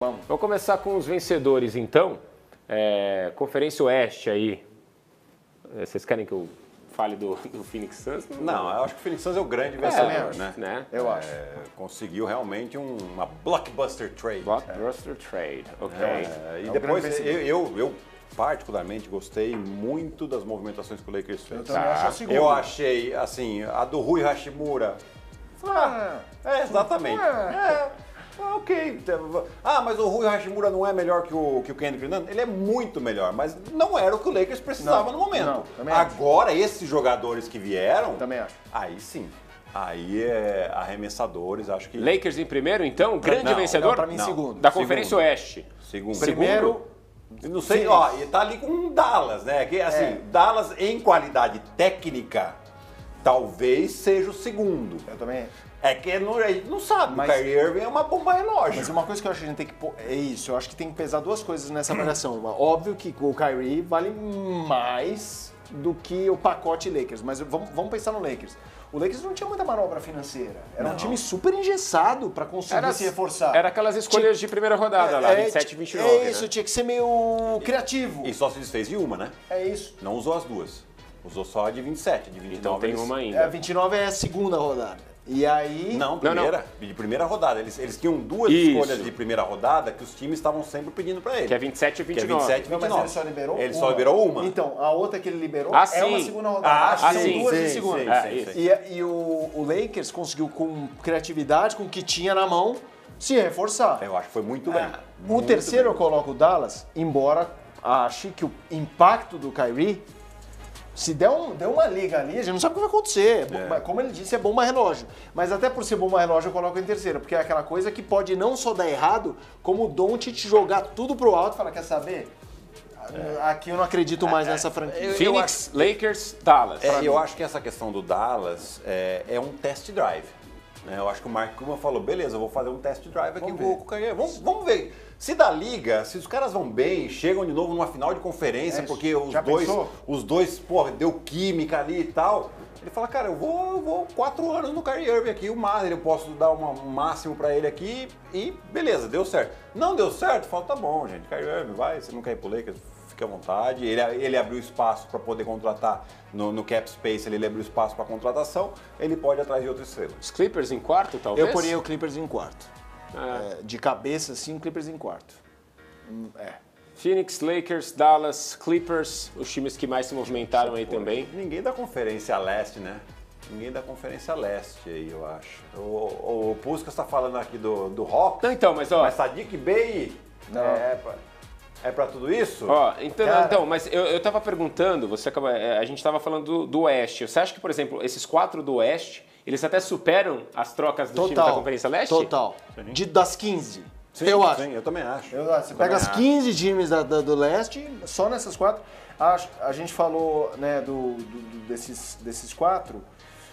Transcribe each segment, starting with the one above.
Vamos começar com os vencedores, então. Conferência Oeste aí. Vocês querem que eu fale do Phoenix Suns? Não, eu acho que o Phoenix Suns é o grande vencedor, né? Eu acho. Conseguiu realmente uma blockbuster trade. Blockbuster trade, ok. E depois, eu particularmente gostei muito das movimentações que o Lakers fez. Eu achei, assim, a do Rui Hashimura. Exatamente. Ok. Mas o Rui Hashimura não é melhor que o Kendrick Nunn? Ele é muito melhor, mas não era o que o Lakers precisava no momento. Agora, esses jogadores que vieram, também acho. Aí sim. Aí arremessadores, acho que... Lakers em primeiro, então? Grande vencedor? Não, pra mim, segundo. Da Conferência Oeste. Segundo. Primeiro... Não sei, e tá ali com um Dallas, né? Que, assim, Dallas em qualidade técnica, talvez seja o segundo. Eu também... É que a gente não sabe, mas o Kyrie Irving é uma bomba relógio. Mas uma coisa que eu acho que a gente tem que pôr é isso, eu acho que tem que pesar duas coisas nessa avaliação. Óbvio que o Kyrie vale mais do que o pacote Lakers, mas vamos pensar no Lakers. O Lakers não tinha muita manobra financeira, era um time super engessado para conseguir se reforçar. Era aquelas escolhas de primeira rodada lá, 27 e 29. É isso, tinha que ser meio criativo. E só se desfez de uma, né? É isso. Não usou as duas, usou só a de 27, de 29. Então tem uma ainda. 29 é a segunda rodada. E aí... Não, de primeira rodada. Eles tinham duas escolhas de primeira rodada que os times estavam sempre pedindo para ele. Que é 27 e 29. Que é 27 e 29. Não, mas ele só liberou Ele só liberou uma. Então, a outra que ele liberou é uma segunda rodada. São duas de segunda. Sim. E o Lakers conseguiu, com criatividade, com o que tinha na mão, se reforçar. Eu acho que foi muito bem. O terceiro eu coloco o Dallas, embora ache que o impacto do Kyrie... Se der uma liga ali, a gente não sabe o que vai acontecer. Como ele disse, é bomba relógio. Mas até por ser bomba relógio, eu coloco em terceiro. Porque é aquela coisa que pode não só dar errado, como o Doncic jogar tudo pro alto e falar, quer saber? Aqui eu não acredito mais nessa franquia. Phoenix, Lakers, Dallas. Eu acho que essa questão do Dallas é um test drive. Eu acho que o Mark Cuban falou, beleza, eu vou fazer um test drive aqui com o Kyrie. Vamos ver. Se da liga, se os caras vão bem, chegam de novo numa final de conferência, porque os dois, deu química ali e tal. Ele fala, cara, eu vou 4 anos no Kyrie Irving aqui, eu posso dar um máximo pra ele aqui e beleza, deu certo. Não deu certo? Fala, tá bom, gente, Kyrie Irving, vai, você não quer ir pro Lakers, fica à vontade. Ele abriu espaço para poder contratar no cap space, ele abriu espaço para contratação, ele pode ir atrás de outra estrela. Os Clippers em quarto, talvez? Eu poria o Clippers em quarto. De cabeça, sim, Clippers em quarto. Phoenix, Lakers, Dallas, Clippers, os times que mais se movimentaram aí também. Ninguém da Conferência Leste, né? Ninguém da Conferência Leste aí, eu acho. O Puskas está falando aqui do Hawks. Não, então, mas Sadiq Bey é pra tudo isso? Então, mas eu tava perguntando, a gente tava falando do Oeste. Você acha que, por exemplo, esses 4 do Oeste, eles até superam as trocas dos times da Conferência Leste? Total. Das 15. Sim, eu acho. Sim, eu também acho. Você pega as 15 times do Leste, só nessas 4. A gente falou, né, desses 4.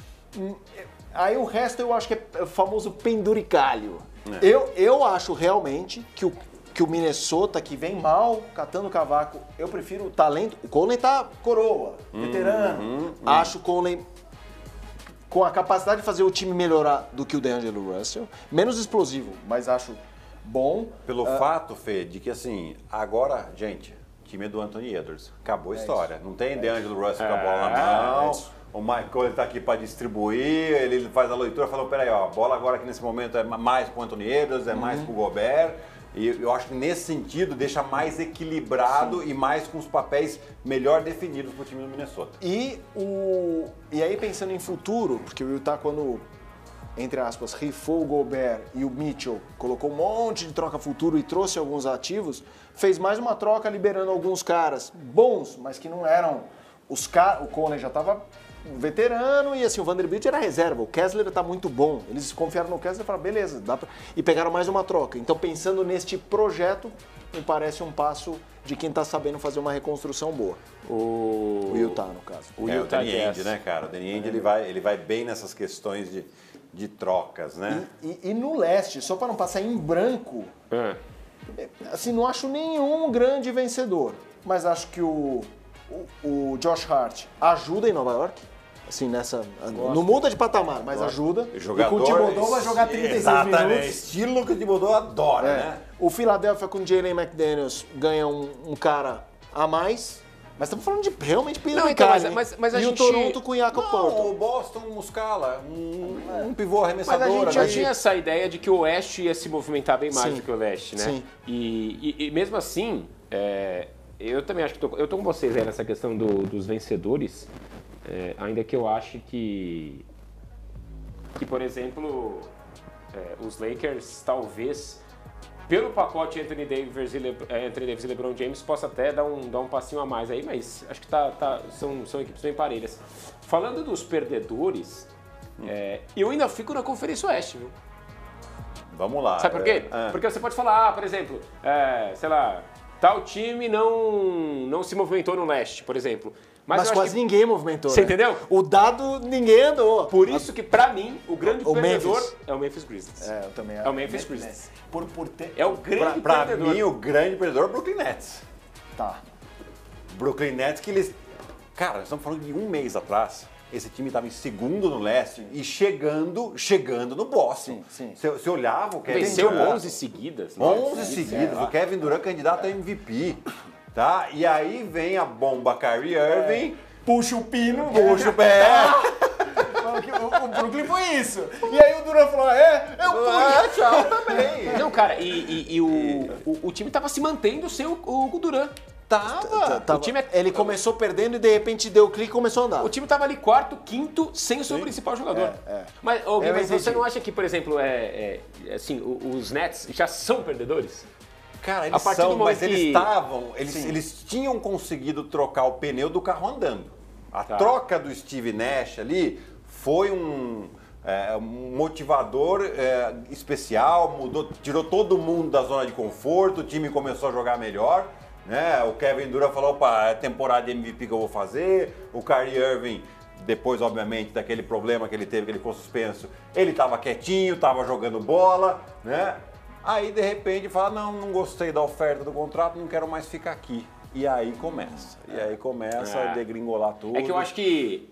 Aí o resto eu acho que é o famoso penduricalho. Eu acho realmente que o Minnesota, que vem mal, catando cavaco, eu prefiro o talento. O Conley tá coroa, veterano. Acho o Conley com a capacidade de fazer o time melhorar do que o D'Angelo Russell. Menos explosivo, mas acho bom. Pelo fato, Fê, de que assim, agora, gente, time do Anthony Edwards. Acabou a história. Isso. Não tem D'Angelo Russell com a bola na mão. O Michael está aqui para distribuir, ele faz a leitura e falou, peraí, a bola agora aqui nesse momento é mais para o Anthony Edwards, é mais para o Gobert. E eu acho que nesse sentido deixa mais equilibrado e mais com os papéis melhor definidos para o time do Minnesota. E aí pensando em futuro, porque o Utah quando, entre aspas, rifou o Gobert e o Mitchell, colocou um monte de troca futuro e trouxe alguns ativos, fez mais uma troca liberando alguns caras bons, mas que não eram os caras. O Conley já estava veterano e assim, o Vanderbilt era reserva, o Kessler está muito bom. Eles confiaram no Kessler e falaram, beleza, e pegaram mais uma troca. Então, pensando neste projeto, me parece um passo de quem está sabendo fazer uma reconstrução boa. O Utah, no caso. O Danny Ainge, né, cara? O Danny Ainge, ele vai bem nessas questões de trocas, né? E no leste, só para não passar em branco, assim, não acho nenhum grande vencedor, mas acho que o Josh Hart ajuda em Nova York. Assim, não muda de patamar, mas ajuda. Jogador, e com o Thibodeau vai jogar 36 minutos. Estilo que o Thibodeau adora, né? O Philadelphia com o Jalen McDaniels ganha um cara a mais. Mas estamos falando de realmente peso então, mas a e gente... o Toronto com o Jakob Poeltl. O Boston, um Muscala, um pivô arremessador. Mas a gente já tinha essa ideia de que o Oeste ia se movimentar bem mais do que o Leste, né? Sim. E mesmo assim, eu também acho que eu tô com vocês aí nessa questão dos vencedores, ainda que eu ache que por exemplo, os Lakers talvez... Pelo pacote Anthony Davis e LeBron James, possa até dar um passinho a mais aí, mas acho que são equipes bem parelhas. Falando dos perdedores, eu ainda fico na Conferência Oeste, viu? Vamos lá. Sabe por quê? Porque você pode falar, por exemplo, sei lá, tal time não se movimentou no Leste, por exemplo. Mas quase ninguém movimentou, Você né? entendeu? O dado, ninguém andou. Por isso que, pra mim, o grande perdedor Memphis. é o Memphis Grizzlies. Eu também acho. É o Memphis Grizzlies. É o grande Pra perdedor. mim, o grande perdedor é o Brooklyn Nets. Tá. Brooklyn Nets que eles... Cara, nós estamos falando de um mês atrás. Esse time estava em segundo no Leste e chegando no Boston. Sim. Você olhava o Kevin Venceu Durant. 11 seguidas. 11 seguidas. O Kevin Durant candidato a MVP. Tá? E aí vem a bomba Kyrie Irving. Puxa o pino. Puxa o pé. O Brooklyn foi isso. E aí o Durant falou, eu Tchau também. Não, cara, e o time tava se mantendo sem o Durant. Tava. O time Ele começou perdendo e de repente deu o clique e começou a andar. O time tava ali quarto, quinto, sem o seu principal jogador. Mas, Gui, mas você não acha que, por exemplo, assim, os Nets já são perdedores? Cara, A eles partir são, do momento mas eles que- estavam... Eles tinham conseguido trocar o pneu do carro andando. A troca do Steve Nash ali foi um motivador especial, tirou todo mundo da zona de conforto, o time começou a jogar melhor. Né? O Kevin Durant falou, opa, é temporada de MVP que eu vou fazer. O Kyrie Irving, depois, obviamente, daquele problema que ele teve, que ele ficou suspenso, ele estava quietinho, estava jogando bola, né? Aí, de repente, fala, não gostei da oferta do contrato, não quero mais ficar aqui. E aí começa. A degringolar tudo. É que eu acho que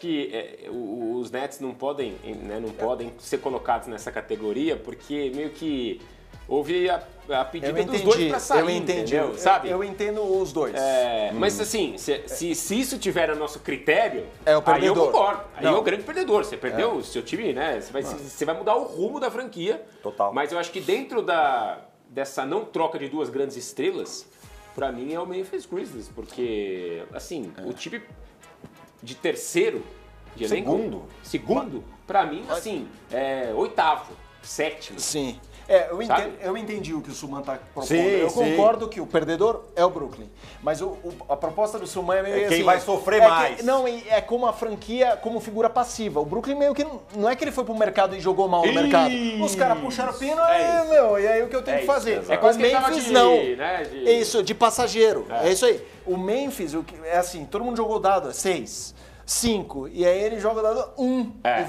os Nets não podem ser colocados nessa categoria, porque meio que houve a pedida dos dois pra sair, eu entendi. entendeu? Sabe? Eu entendo os dois. Mas assim, se isso tiver no nosso critério, É o aí eu perdedor. concordo. Aí Não. é o grande perdedor. Você perdeu o seu time, né? Você vai mudar o rumo da franquia. Total. Mas eu acho que dentro dessa não troca de duas grandes estrelas, pra mim é o Memphis Grizzlies, porque, assim, o time de terceiro de elenco... Segundo, pra mim, assim, é oitavo, sétimo. Sim. Sabe? Eu entendi o que o Suman está propondo. Sim, Eu sim. concordo que o perdedor é o Brooklyn. Mas a proposta do Suman é meio assim... quem vai sofrer mais. É como a franquia, como figura passiva. O Brooklyn meio que... Não é que ele foi pro mercado e jogou mal no mercado. Os caras puxaram o pino e aí o que eu tenho que fazer? É quase o que ele tava Memphis de, não. né, de- É isso, de passageiro. É isso aí. O Memphis, é assim, todo mundo jogou o dado, 6, 5. E aí ele joga o dado 1.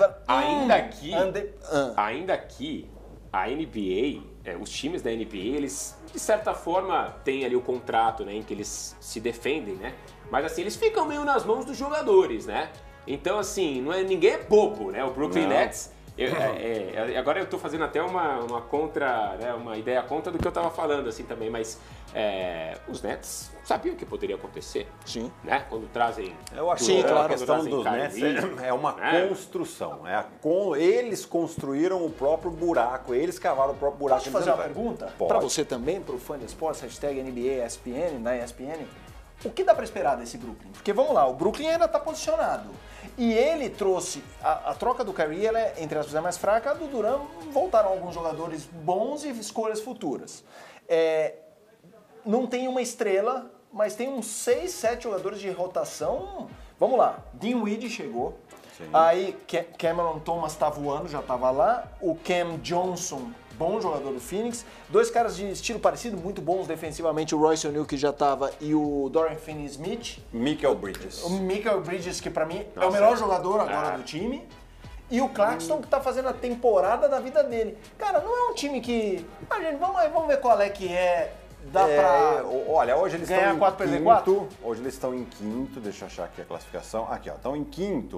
Ainda que a NBA, os times da NBA, eles de certa forma têm ali o contrato, né, em que eles se defendem, né? Mas assim, eles ficam meio nas mãos dos jogadores, né? Então assim, ninguém é bobo, né? O Brooklyn Nets, agora eu tô fazendo até uma contra, né, uma ideia contra do que eu tava falando assim também, mas os Nets sabiam o que poderia acontecer. Sim. Né? Quando trazem... Eu acho Sim, que claro. a questão dos Nets é uma construção. Eles construíram o próprio buraco, eles cavaram o próprio buraco. Posso te fazer uma pergunta? Pode. Para você também, para o fã de esportes, hashtag NBA ESPN, na ESPN. O que dá para esperar desse Brooklyn? Porque vamos lá, o Brooklyn ainda está posicionado. E ele trouxe, a troca do Kyrie, ela é, entre aspas, é mais fraca, a do Durant voltaram alguns jogadores bons e escolhas futuras. Não tem uma estrela, mas tem uns 6, 7 jogadores de rotação. Vamos lá, Dinwiddie chegou. Sim. Aí Cameron Thomas tá voando, já tava lá. O Cam Johnson, bom jogador do Phoenix. 2 caras de estilo parecido, muito bons defensivamente. O Royce O'Neal, que já tava, e o Dorian Finney-Smith. Michael Bridges. O Michael Bridges, que pra mim é o melhor jogador agora do time. E o Claxton, que tá fazendo a temporada da vida dele. Cara, não é um time que... gente, vamos ver qual é que é... Dá pra olha, hoje eles ganhar estão 4, em perder quinto. 4? Hoje eles estão em quinto, deixa eu achar aqui a classificação. Aqui, ó, estão em quinto.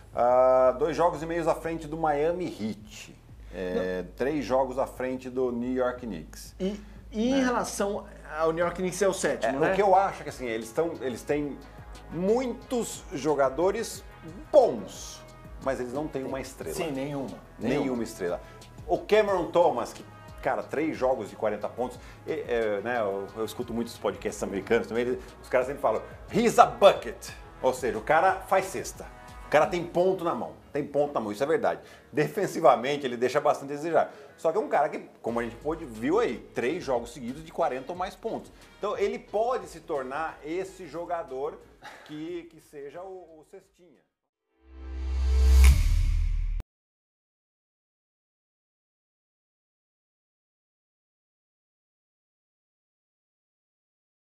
2 jogos e meio à frente do Miami Heat. 3 jogos à frente do New York Knicks. E em relação ao New York Knicks é o 7º, né? O que eu acho é que assim, eles têm muitos jogadores bons, mas eles não têm uma estrela. Sim, nenhuma. Nenhuma estrela. O Cameron Thomas, que, cara, 3 jogos de 40 pontos, né, eu escuto muitos podcasts americanos também, os caras sempre falam, he's a bucket, ou seja, o cara faz cesta. O cara tem ponto na mão, isso é verdade. Defensivamente ele deixa bastante a desejar. Só que é um cara que, como a gente viu aí, 3 jogos seguidos de 40 ou mais pontos. Então ele pode se tornar esse jogador que seja o cestinha.